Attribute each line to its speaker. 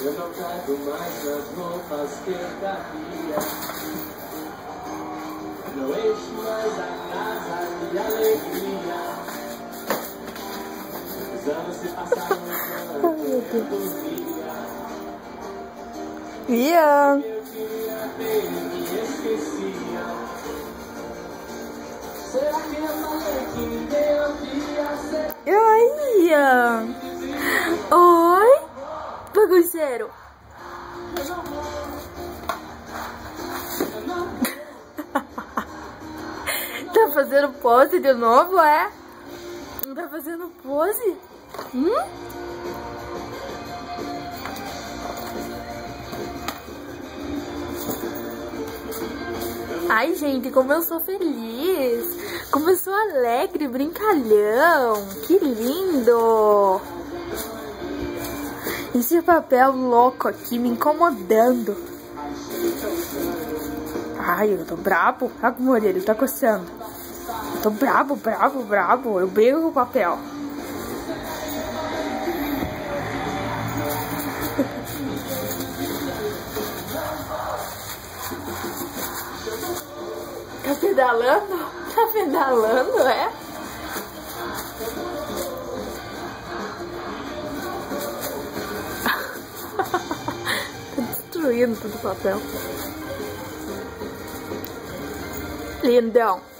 Speaker 1: Eu não cago mais nas roupas que eu cabia. Não enche mais a casa de alegria. Os anos se passaram enquanto eu dormia.
Speaker 2: Ian!
Speaker 1: Eu queria ter e me esquecia. Será que eu falei que ninguém ouvia?
Speaker 2: Oi, Ian! Oi, bagunceiro! Tá fazendo pose de novo, é? Tá fazendo pose? Ai, gente, como eu sou feliz! Como eu sou alegre, brincalhão! Que lindo! Esse papel louco aqui me incomodando. Ai, eu tô brabo. Olha como ele tá coçando. Eu tô brabo. Eu brigo com o papel. Tá pedalando? Tá pedalando, é? Tá destruindo todo o papel. Lindão.